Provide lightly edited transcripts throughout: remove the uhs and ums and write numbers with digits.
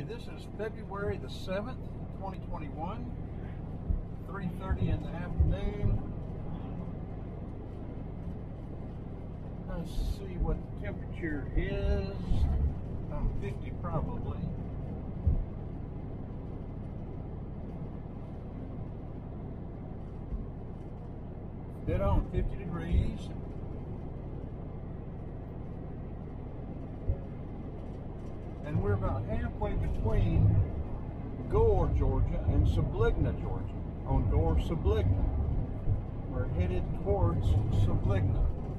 Okay, this is February the 7th, 2021, 3:30 in the afternoon. Let's see what the temperature is. 50 probably. Dead on 50 degrees. And we're about halfway between Gore, Georgia and Subligna, Georgia. On Gore, Subligna. We're headed towards Subligna.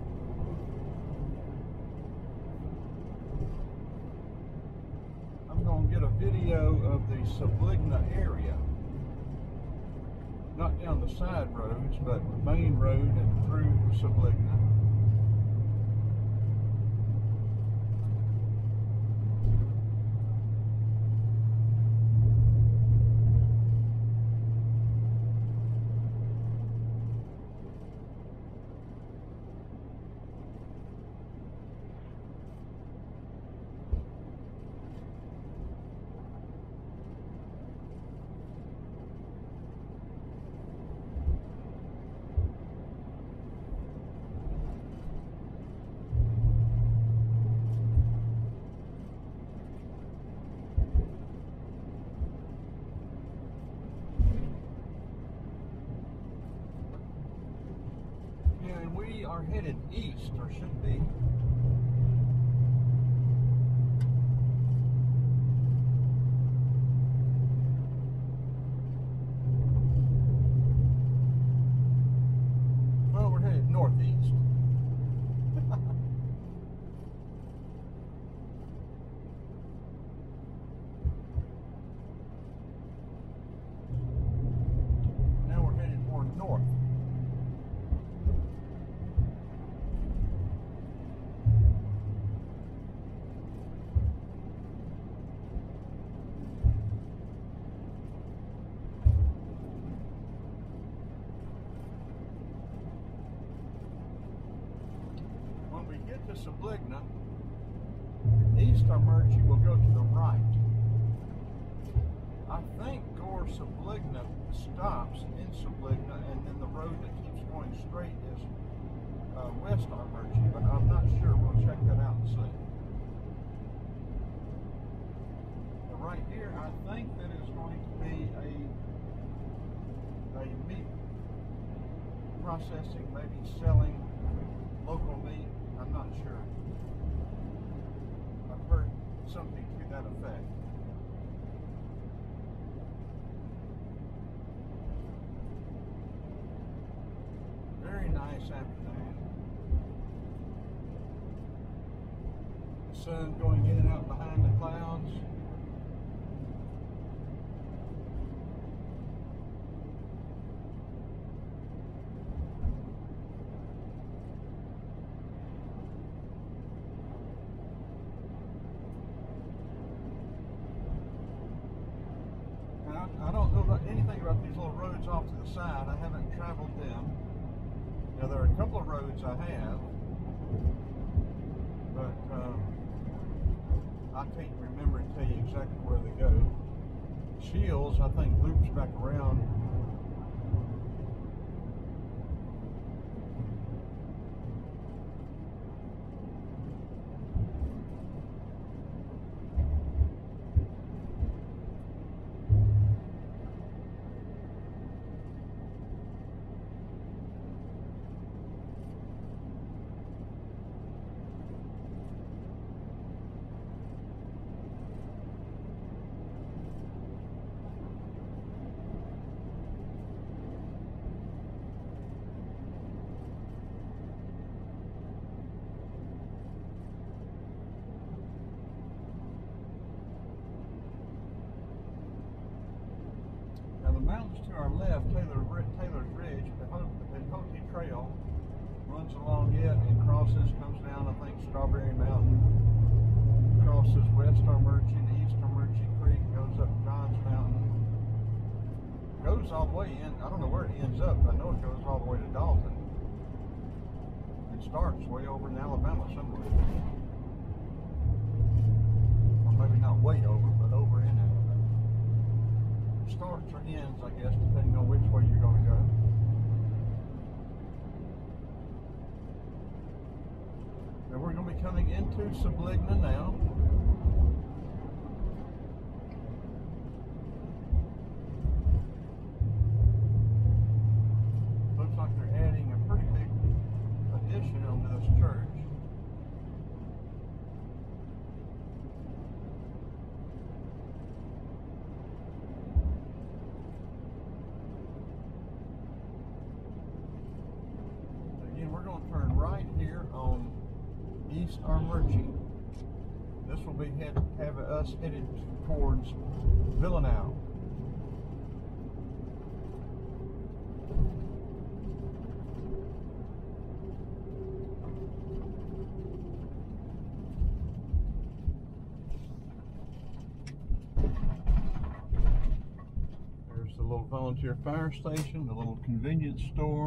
I'm going to get a video of the Subligna area. Not down the side roads, but the main road and through Subligna. And we are headed east, or should be. Well, we're headed northeast. Now we're headed more north. When we get to Subligna, east our merge will go to the right. I think Gore Subligna stops in Subligna, and then the road that keeps going straight is west Armergy, but I'm not sure. We'll check that out and see. But right here, I think that is going to be a meat processing, maybe selling local meat. I'm not sure. I've heard something to that effect. Very nice afternoon. The sun going in and out behind the clouds. I don't know about anything about these little roads off to the side. I haven't traveled them. Now, there are a couple of roads I have, but I can't remember and tell you exactly where they go. Shields, I think, loops back around. The mountains to our left, Taylor's Ridge, the Hote Trail, runs along it and crosses, comes down, I think, Strawberry Mountain, crosses West Armergy and East Armergy Creek, goes up Johns Mountain, goes all the way in. I don't know where it ends up, but I know it goes all the way to Dalton. It starts way over in Alabama somewhere. Or maybe not way over, but over in I guess, depending on which way you're going to go. And we're going to be coming into Subligna now. Looks like they're adding a pretty big addition onto this church. Again, we're going to turn right here on East Armurchie. This will be have us headed towards Villanow. There's the little volunteer fire station, the little convenience store.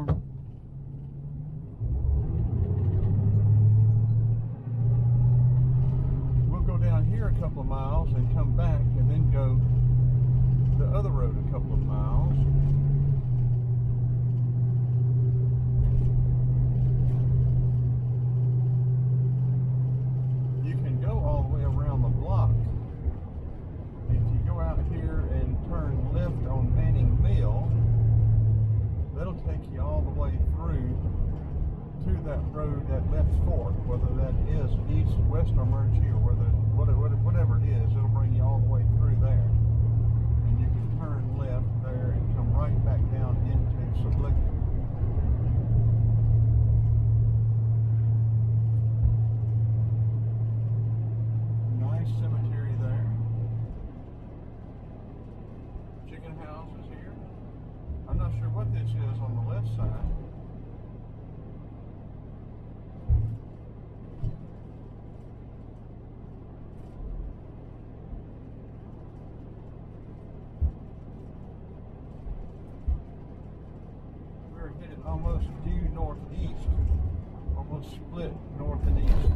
Down here a couple of miles and come back and then go the other road a couple of miles. You can go all the way around the block. If you go out here and turn left on Manning Mill, that'll take you all the way through to that road, that left fork, whether that is east, west Armurchie, or whatever it is, it'll bring you all the way through there. And you can turn left there and come right back down into Subligna. Nice cemetery there. Chicken house is here. I'm not sure what this is on the left side. Headed almost due northeast, almost split north and east.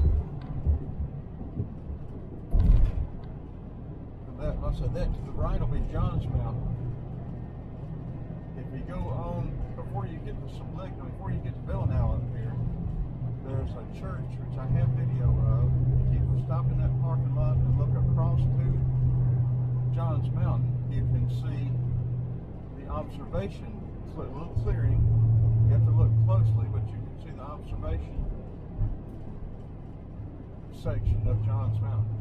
And that, like I said, that to the right will be Johns Mountain. If you go on, before you get to Subligna, before you get to Villanow up here, there's a church which I have video of. If you stop in that parking lot and look across to Johns Mountain, you can see the observation, a little clearing. You have to look closely, but you can see the observation section of Johns Mountain.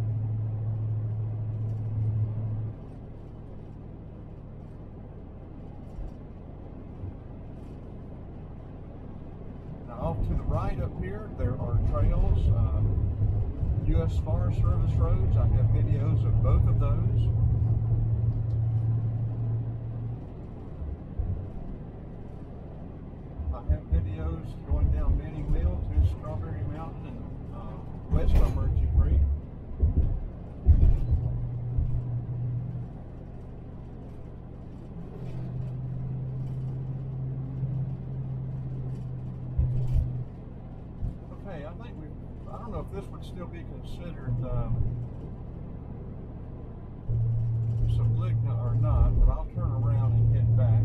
Now off to the right up here, there are trails, U.S. Forest Service roads. I have videos of both of those. I have videos going down Manning Mill to Strawberry Mountain and West Armurchie Creek. Okay, I don't know if this would still be considered Subligna or not, but I'll turn around and head back.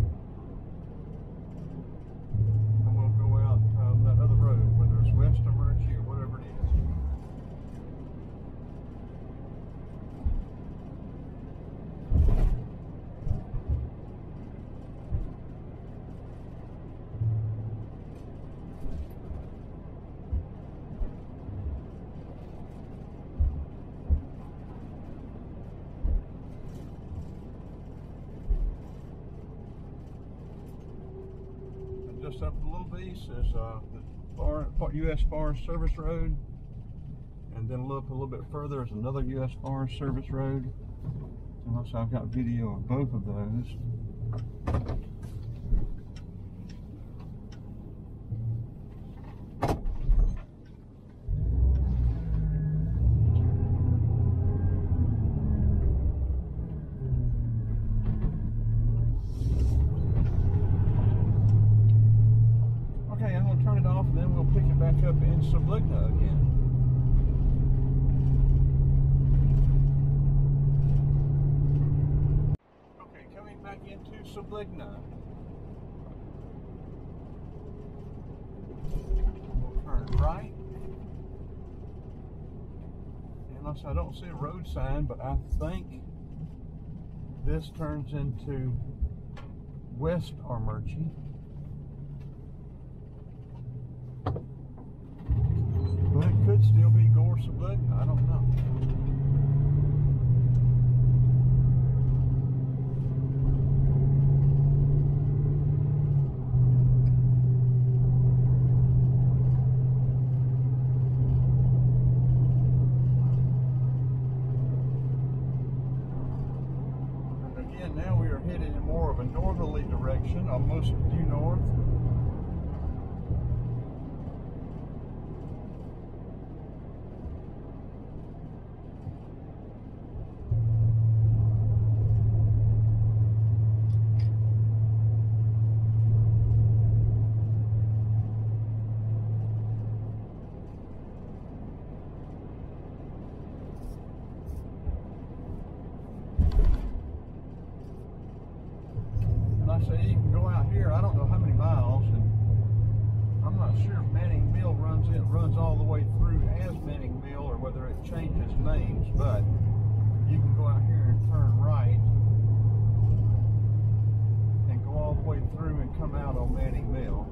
That other road, whether it's West Armurchie or whatever it is. And just up a little piece is the U.S. Forest Service Road, and then look a little bit further is another U.S. Forest Service Road. And also I've got video of both of those. Back up in Subligna again. Okay, coming back into Subligna. We'll turn right. And I don't see a road sign, but I think this turns into West Armurchie. But it could still be Gore Subligna, I don't know. And again, now we are headed in more of a northerly direction, almost due north. So you can go out here, I don't know how many miles, and I'm not sure if Manning Mill runs all the way through as Manning Mill or whether it changes names, but you can go out here and turn right and go all the way through and come out on Manning Mill.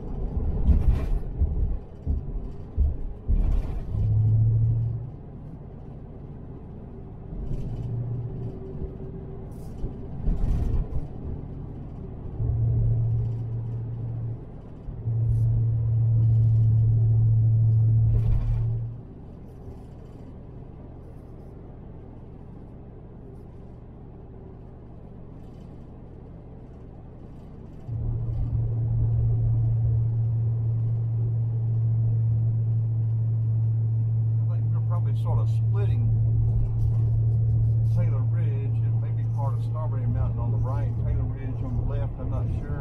Sort of splitting Taylor Ridge. It may be part of Strawberry Mountain on the right, Taylor Ridge on the left, I'm not sure.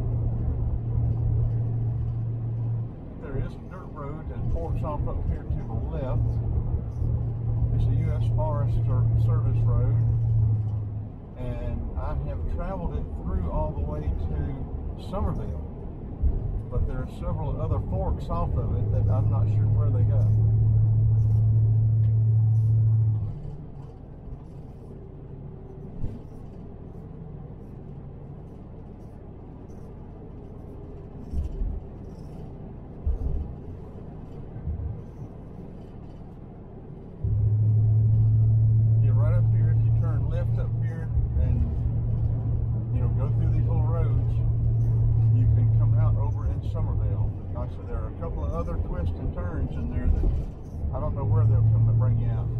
There is a dirt road that forks off up here to the left. It's a U.S. Forest Service road, and I have traveled it through all the way to Somerville, but there are several other forks off of it that I'm not sure where they go. So there are a couple of other twists and turns in there that I don't know where they'll come to bring you out.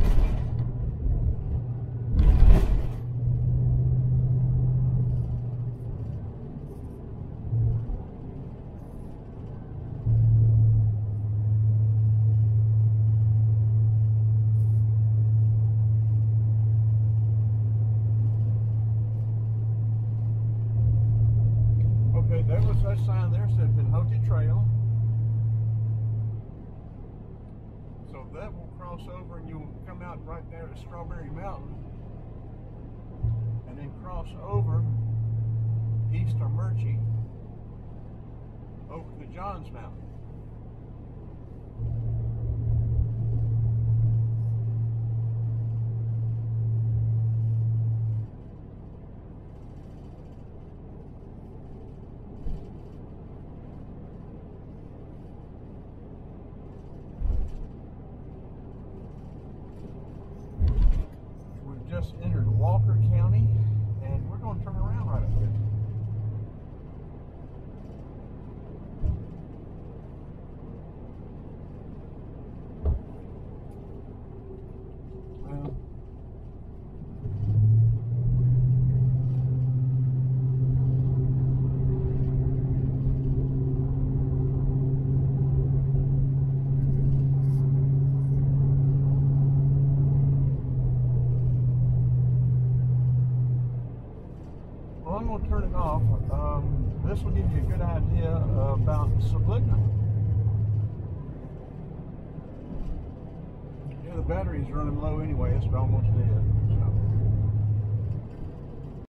Okay, there was that sign there said Villanow Trail. So that will cross over and you'll come out right there to Strawberry Mountain and then cross over East Armurchie over to Johns Mountain. Just entered Walker County, and we're going to turn around right up here. Well, I'm going to turn it off. This will give you a good idea about Subligna. Yeah, the battery's running low anyway. It's almost dead.